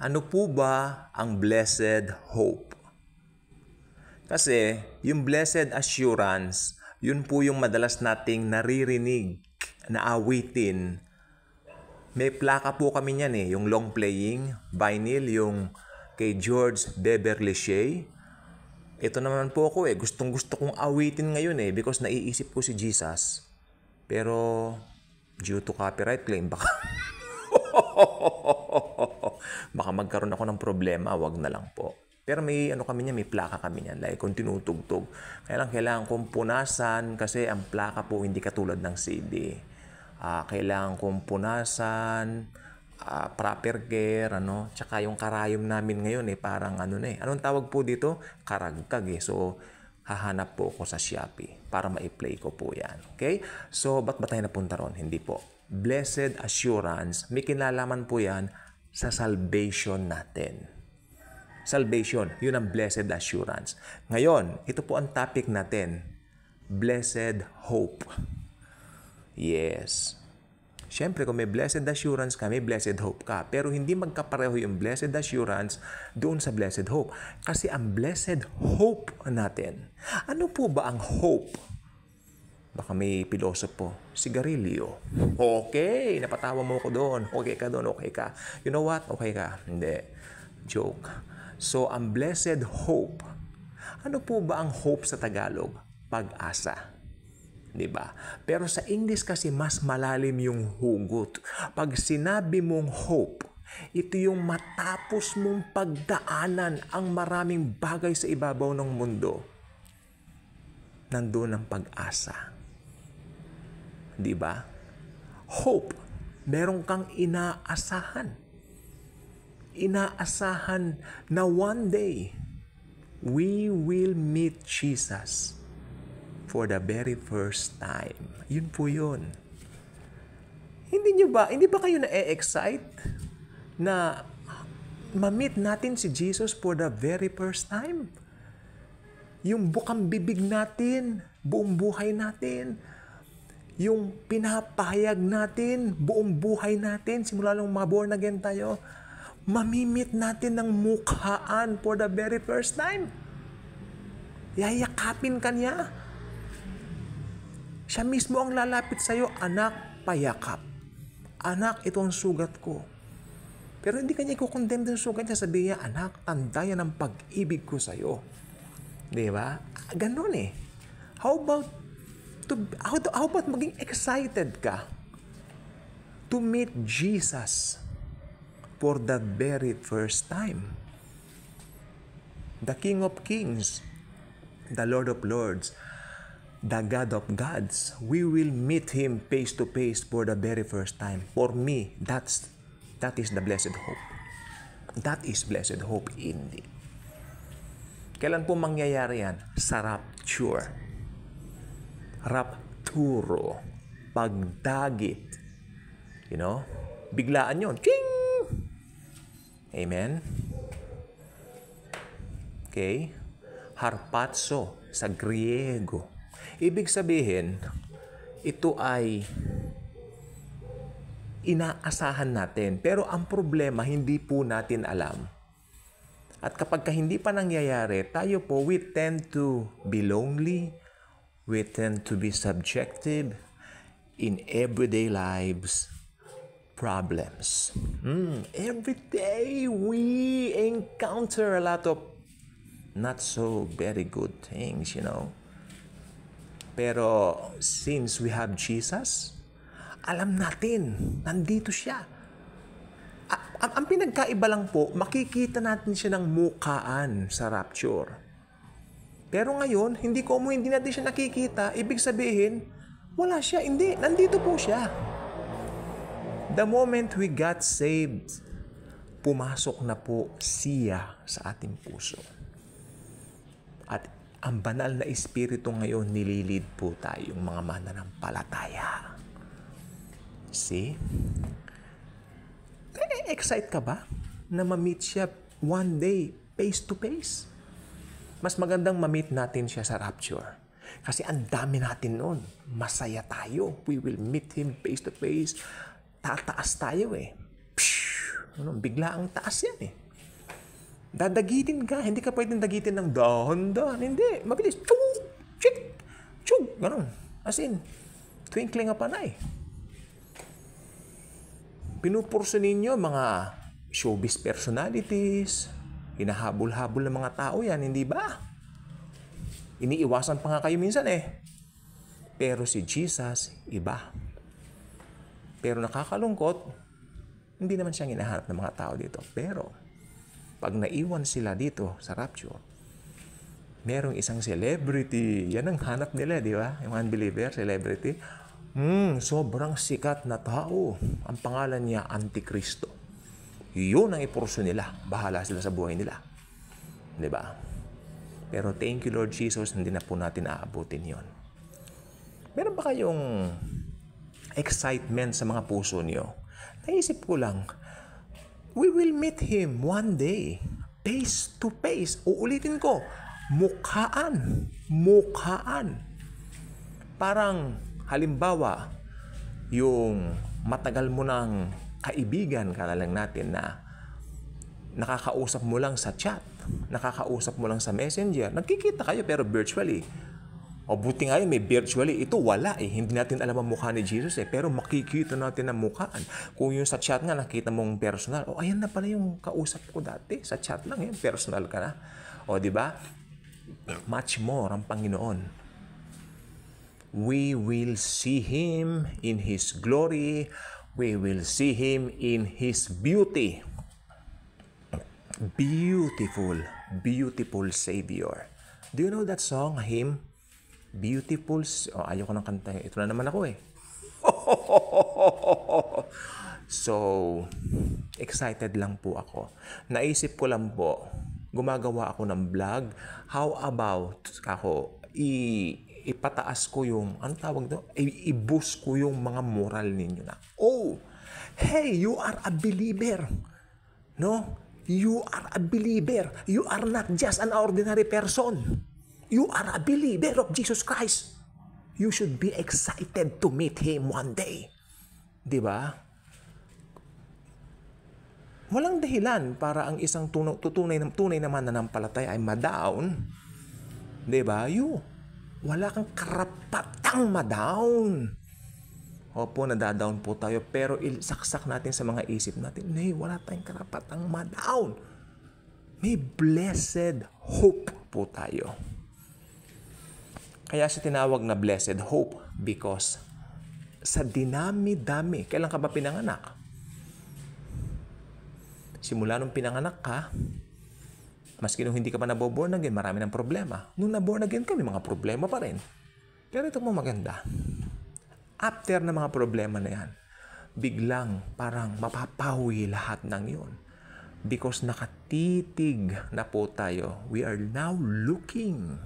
Ano po ba ang blessed hope? Kasi yung blessed assurance, yun po yung madalas nating naririnig na awitin. May plaka po kami niyan yung long playing, vinyl, yung kay George Beverly Shea. Ito naman po ako gustong gusto kong awitin ngayon because naiisip ko si Jesus. Pero due to copyright claim, baka magkaroon ako ng problema, wag na lang po. Pero may kami niya, may plaka kami niyan, like kung tinutugtog. Kaya lang kailangan kong punasan kasi ang plaka po hindi katulad ng CD. Kailangan kong punasan, proper care, tsaka yung karayom namin ngayon parang anong tawag po dito? Karagkag So, hahanap po ako sa Shopee para ma-play ko po yan. Okay? So, ba't ba tayo napunta ron? Hindi po. Blessed assurance, may kinalaman po yan sa salvation natin. Salvation, yun ang blessed assurance. Ngayon, ito po ang topic natin. Blessed hope. Yes. Siyempre, kung may blessed assurance ka, may blessed hope ka. Pero hindi magkapareho yung blessed assurance doon sa blessed hope. Kasi ang blessed hope natin, ano po ba ang hope? Baka may pilosopo, sigarilyo. Okay, napatawa mo ko doon. Okay ka doon, okay ka. You know what? Okay ka. Hindi. Joke. So, ang blessed hope, ano po ba ang hope sa Tagalog? Pag-asa. Diba? Pero sa English kasi mas malalim yung hugot. Pag sinabi mong hope, ito yung matapos mong pagdaanan ang maraming bagay sa ibabaw ng mundo. Nandun ang pag-asa. Diba? Hope, meron kang inaasahan. Inaasahan na one day, we will meet Jesus for the very first time. Yun po yun. Hindi ba kayo na-excite na ma-meet natin si Jesus for the very first time? Yung bukang bibig natin, buong buhay natin, yung pinapahayag natin, buong buhay natin, simula nung born again tayo, mamimit natin ng mukhaan for the very first time. Yayakapin ka niya. Siya mismo ang lalapit sa'yo, anak, payakap. Anak, ito ang sugat ko. Pero hindi kanya i-condemn ng sugat niya. Sabihin niya, anak, tanda yan ang pag-ibig ko sa'yo. Diba? Ganun How about maging excited ka to meet Jesus for the very first time? The King of Kings, the Lord of Lords, the God of gods. We will meet Him face to face for the very first time. For me, that is the blessed hope. That is blessed hope indeed. Kailan po mangyayari yan? Sa rapture. Rapturo. Pagdagit. Biglaan yun. Ching! Amen? Okay? Harpazo sa Griego. Ibig sabihin, ito ay inaasahan natin. Pero ang problema, hindi po natin alam. At kapag hindi pa nangyayari, tayo po, we tend to be lonely. We tend to be subjective in everyday lives problems. Every day, we encounter a lot of not so very good things, Pero since we have Jesus, alam natin, nandito siya. Ang pinagkaiba lang po, makikita natin siya ng mukhaan sa rapture. Pero ngayon, hindi natin siya nakikita, ibig sabihin, wala siya. Hindi, nandito po siya. The moment we got saved, pumasok na po siya sa ating puso. At ang banal na espiritu ngayon, nililid po tayong mga mananampalataya. See? Excite ka ba na ma-meet siya one day, face to face? Mas magandang ma-meet natin siya sa rapture. Kasi ang dami natin noon. Masaya tayo. We will meet Him face to face. Tataas tayo Bigla ang taas yan eh. Dadagitin ka. Hindi ka pwedeng dagitin ng dahan-dahan. Hindi. Mabilis. Chug! Chik! Chug! Ganun. As in, twinkling of an eye. Pinupurso ninyo mga showbiz personalities. Hinahabol-habol ng mga tao yan. Hindi ba? Iniiwasan pa nga kayo minsan eh. Pero si Jesus, iba. Pero nakakalungkot, hindi naman siyang hinahanap ng mga tao dito. Pero, pag naiwan sila dito sa rapture, merong isang celebrity. Yan ang hanap nila, di ba? Yung unbeliever, celebrity. Sobrang sikat na tao. Ang pangalan niya, Antikristo. Yun ang ipurso nila. Bahala sila sa buhay nila. Di ba? Pero thank you, Lord Jesus, hindi na po natin aabutin yon. Meron ba kayong excitement sa mga puso niyo? Naisip ko lang, we will meet Him one day, face to face. Uulitin ko, mukhaan. Mukhaan. Parang, halimbawa, yung matagal mo ng kaibigan ka na lang natin na nakakausap mo lang sa chat, nakakausap mo lang sa messenger, nagkikita kayo pero virtually. O buti nga yun, may virtually. Ito wala eh. Hindi natin alam ang mukha ni Jesus eh. Pero makikita natin ang mukhaan. Kung yung sa chat nga, nakita mong personal. O ayan na pala yung kausap ko dati. Sa chat lang yan, personal ka na. O di ba? Much more ang Panginoon. We will see Him in His glory. We will see Him in His beauty. Beautiful, beautiful Savior. Do you know that song, hymn? Beautiful, ayaw ko ng kanta. Ito na naman ako eh. So, excited lang po ako. Naisip ko lang po, gumagawa ako ng vlog. How about ako, ipataas ko yung, ano tawag doon? I-boost ko yung mga moral ninyo na, oh, hey, you are a believer. No? You are a believer. You are not just an ordinary person. You are a believer of Jesus Christ. You should be excited to meet Him one day. Di ba? Walang dahilan para ang isang tunay na mananampalataya ay ma-down. Di ba? Wala kang karapatang ma-down. Opo, nadadown po tayo. Pero saksak natin sa mga isip natin, wala tayong karapatang ma-down. May blessed hope po tayo. Kaya siya tinawag na blessed hope because sa dinami-dami, kailan ka ba pinanganak? Simula nung pinanganak ka, maski nung hindi ka pa naboborn again, marami ng problema. Nung naborn again ka, may mga problema pa rin. Pero ito mo maganda. After na mga problema na yan, biglang parang mapapawi lahat ng yun. Because nakatitig na po tayo. We are now looking,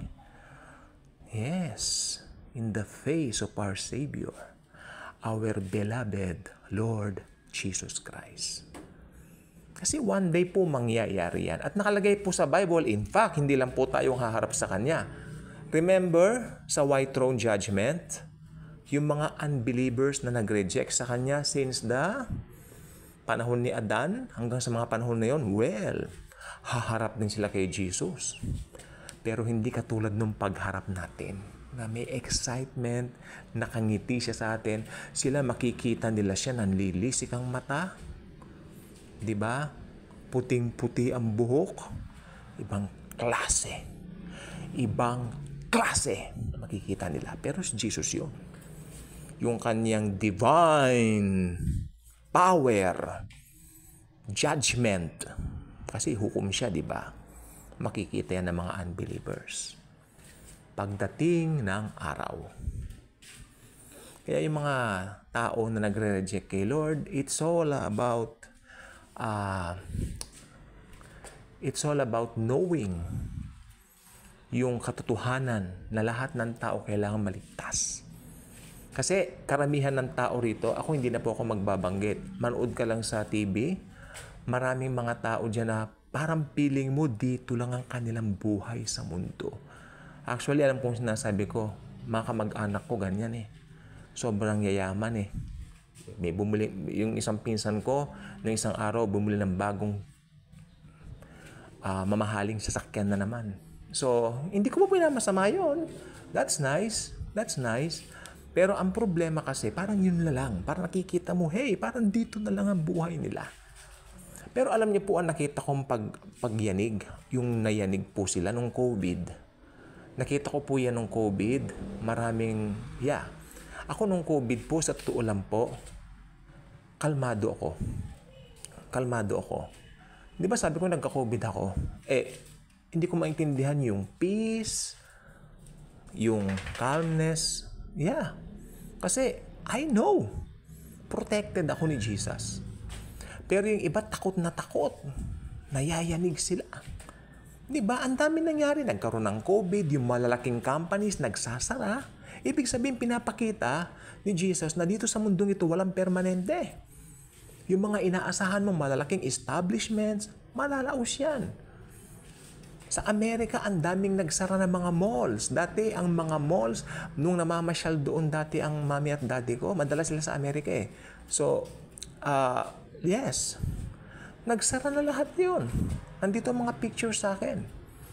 yes, in the face of our Savior, our beloved Lord Jesus Christ. Kasi one day po mangyayari yan. At nakalagay po sa Bible, in fact, hindi lang po tayong haharap sa Kanya. Remember, sa white throne judgment, yung mga unbelievers na nag-reject sa Kanya since the panahon ni Adan hanggang sa mga panahon na yun, well, haharap din sila kay Jesus. Pero hindi katulad nung pagharap natin na may excitement, nakangiti siya sa atin. Sila makikita nila siya, nanlilisik ang mata. Diba? Puting-puti ang buhok. Ibang klase. Ibang klase na makikita nila. Pero si Jesus yun. Yung kanyang divine power, judgment. Kasi hukom siya, diba? Makikita yan ng mga unbelievers. Pagdating ng araw. Kaya yung mga tao na nagre-reject kay Lord, it's all about knowing yung katotohanan na lahat ng tao kailangan maligtas. Kasi karamihan ng tao rito, ako hindi na po ako magbabanggit. Manood ka lang sa TV, maraming mga tao dyan na parang feeling mo dito lang ang kanilang buhay sa mundo. Actually, alam kong sinasabi ko, mga kamag-anak ko ganyan eh. Sobrang yayaman eh. May bumili, yung isang pinsan ko, noong isang araw, bumili ng bagong mamahaling sasakyan na naman. So, hindi ko po pinamasama yun. That's nice. That's nice. Pero ang problema kasi, parang yun na lang. Parang nakikita mo, hey, parang dito na lang ang buhay nila. Pero alam niyo po, ang nakita kong pagyanig, yung nayanig po sila nung COVID. Nakita ko po yan nung COVID. Maraming, Ako nung COVID po, sa totoo lang po, kalmado ako. Kalmado ako. Di ba sabi ko nagka-COVID ako? Hindi ko maintindihan yung peace, yung calmness. Kasi I know, protected ako ni Jesus. Pero yung iba takot na takot. Nayayanig sila. Di ba? Ang dami nangyari. Nagkaroon ng COVID, yung malalaking companies nagsasara. Ibig sabihin, pinapakita ni Jesus na dito sa mundong ito walang permanente. Yung mga inaasahan mong malalaking establishments, malalaos yan. Sa Amerika, ang daming nagsara ng mga malls. Dati, ang mga malls, nung namamasyal doon dati ang mami at daddy ko, madalas sila sa Amerika eh. So, yes. Nagsara na lahat yun. Nandito ang mga pictures sa akin.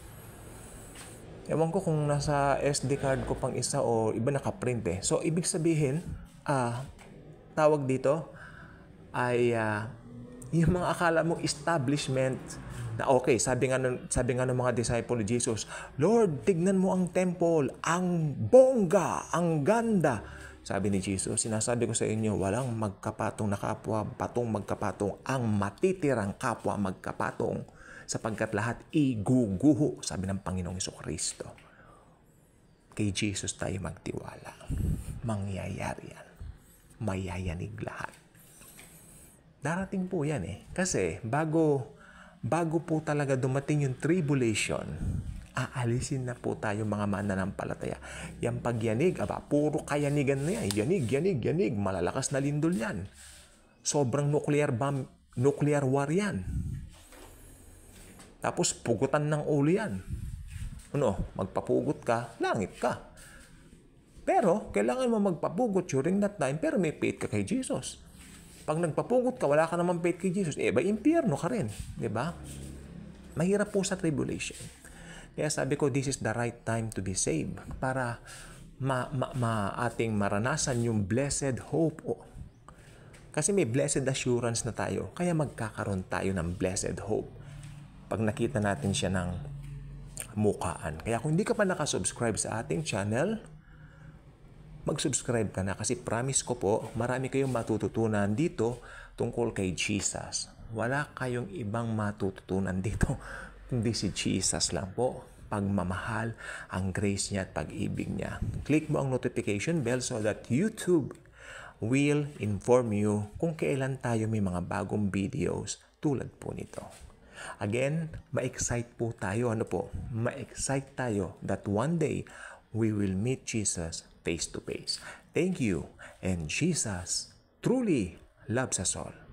Ewan ko kung nasa SD card ko pang isa o iba nakaprint eh. So, ibig sabihin, tawag dito ay yung mga akala mong establishment na okay, sabi nga ng mga disciple ni Jesus, Lord, tignan mo ang temple, ang bongga, ang ganda. Sabi ni Jesus, sinasabi ko sa inyo, walang magkapatong na kapwa, patong magkapatong, ang matitirang kapwa magkapatong, sapagkat lahat iguguho, sabi ng Panginoong Jesucristo. Kay Jesus tayo magtiwala. Mangyayari yan. Mayayanig lahat. Darating po yan eh. Kasi bago po talaga dumating yung tribulation, aalisin na po tayo mga mananampalataya. Yung pagyanig, puro kayanigan na yan. Yanig. Malalakas na lindol yan. Sobrang nuclear bomb, nuclear war yan. Tapos pugutan ng ulo yan. Magpapugot ka, langit ka. Pero kailangan mo magpapugot during that time, pero may faith ka kay Jesus. Pag nagpapugot ka, wala ka naman faith kay Jesus, impyerno ka rin. Diba? Mahirap po sa tribulation. Kaya sabi ko, this is the right time to be saved. Para ating maranasan yung blessed hope. Kasi may blessed assurance na tayo. Kaya magkakaroon tayo ng blessed hope. Pag nakita natin siya ng mukhaan. Kaya kung hindi ka pa nakasubscribe sa ating channel, mag-subscribe ka na kasi promise ko po, marami kayong matututunan dito tungkol kay Jesus. Wala kayong ibang matututunan dito kundi si Jesus lang po. Pagmamahal, ang grace niya at pag-ibig niya. Click mo ang notification bell so that YouTube will inform you kung kailan tayo may mga bagong videos tulad po nito. Again, ma-excite po tayo. Ma-excite tayo that one day we will meet Jesus face to face. Thank you, and Jesus truly loves us all.